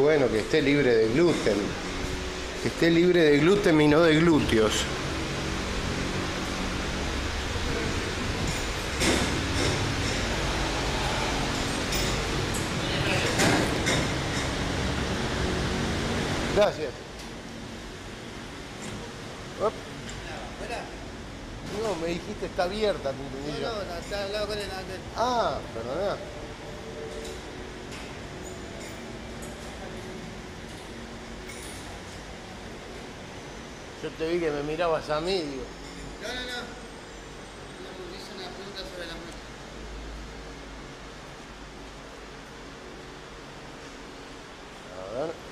bueno que esté libre de gluten. Que esté libre de gluten y no de glúteos. Gracias. Op. No, me dijiste está abierta tu tunilla. No, está hablado con él. Ah, perdona. Yo te vi que me mirabas a mí, digo. No. Me hizo una pregunta sobre la muerte. A ver.